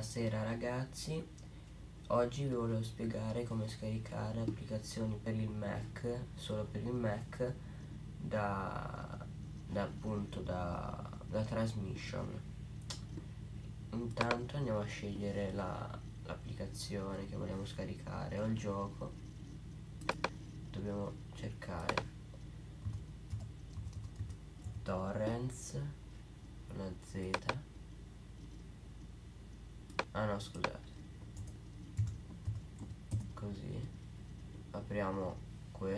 Buonasera ragazzi, oggi vi volevo spiegare come scaricare applicazioni per il Mac, solo per il Mac, da Transmission. Intanto andiamo a scegliere l'applicazione che vogliamo scaricare o il gioco. Dobbiamo cercare Torrents con la Z. Ah no, scusate, così apriamo qui,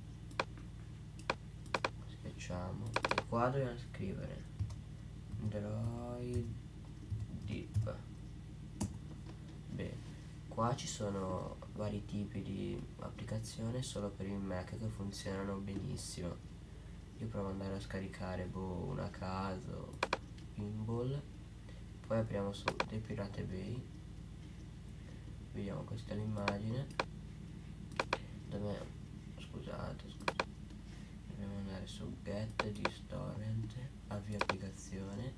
schiacciamo e qua dobbiamo scrivere Android Dip. Bene, qua ci sono vari tipi di applicazione solo per il Mac che funzionano benissimo. Io provo ad andare a scaricare una a caso, Pinball. Poi apriamo su The Pirate Bay, vediamo questa è l'immagine. Scusate, dobbiamo andare su Get this torrent, avvia applicazione,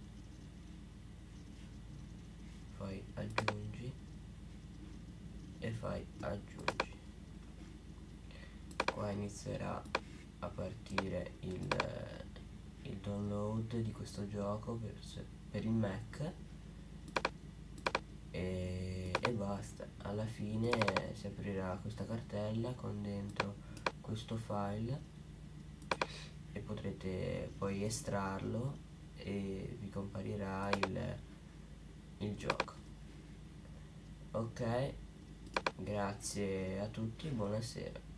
poi aggiungi e fai aggiungi. Qua inizierà a partire il download di questo gioco per il Mac e basta. Alla fine si aprirà questa cartella con dentro questo file e potrete poi estrarlo e vi comparirà il gioco. Ok, grazie a tutti, buonasera.